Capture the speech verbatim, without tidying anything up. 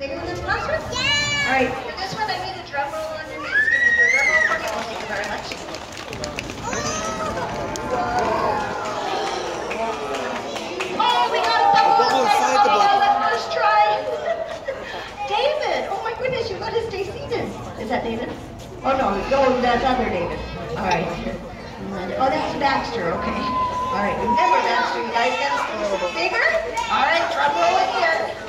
Bigger than this last one? Yeah! All right, for this one I need a drum roll on your knees. Give me your drum roll for me. Oh, thank you very much. Oh, we got a double. Double inside the bubble. That first try. David, oh my goodness, you got to stay seated. Is that David? Oh no, no, that's other David. All right. Oh, that's Baxter, okay. All right, remember Baxter, you guys got to stay bigger. All right, drum roll again.